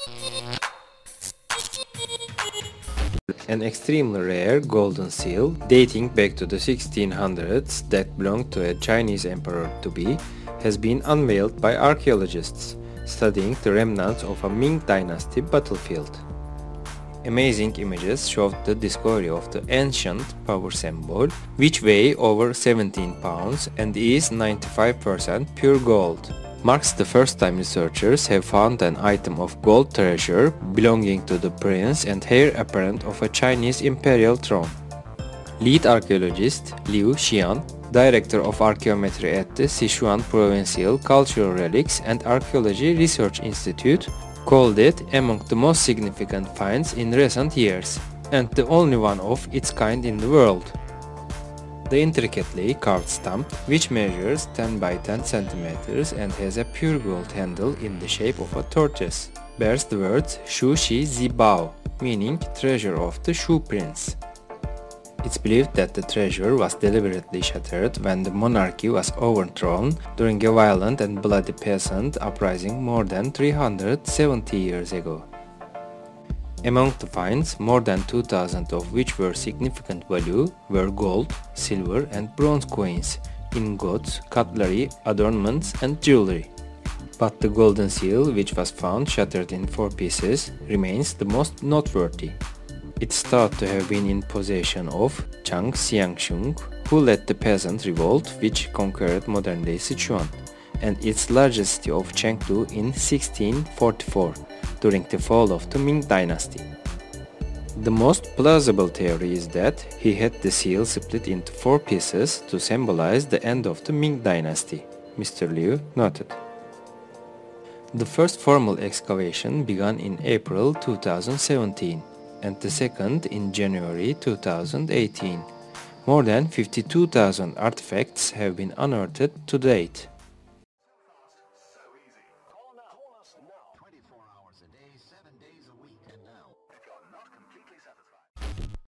An extremely rare golden seal dating back to the 1600s that belonged to a Chinese emperor to be has been unveiled by archaeologists studying the remnants of a Ming Dynasty battlefield. Amazing images showed the discovery of the ancient power symbol, which weighs over 17 pounds and is 95% pure gold. Marks the first time researchers have found an item of gold treasure belonging to the prince and heir apparent of a Chinese imperial throne. Lead archaeologist Liu Xian, director of archaeometry at the Sichuan Provincial Cultural Relics and Archaeology Research Institute, called it among the most significant finds in recent years, and the only one of its kind in the world. The intricately carved stamp, which measures 10 by 10 centimeters and has a pure gold handle in the shape of a tortoise, bears the words Shu Shi Zi Bao, meaning treasure of the Shu Prince. It's believed that the treasure was deliberately shattered when the monarchy was overthrown during a violent and bloody peasant uprising more than 370 years ago. Among the finds, more than 2,000 of which were significant value, were gold, silver and bronze coins, ingots, cutlery, adornments and jewelry. But the golden seal, which was found shattered in 4 pieces, remains the most noteworthy. It's thought to have been in possession of Zhang Xiangshung, who led the peasant revolt which conquered modern-day Sichuan, and its largest city of Chengdu in 1644, during the fall of the Ming Dynasty. The most plausible theory is that he had the seal split into 4 pieces to symbolize the end of the Ming Dynasty, Mr. Liu noted. The first formal excavation began in April 2017 and the second in January 2018. More than 52,000 artifacts have been unearthed to date. So easy. Call us now. 24 hours a day, 7 days a week, and now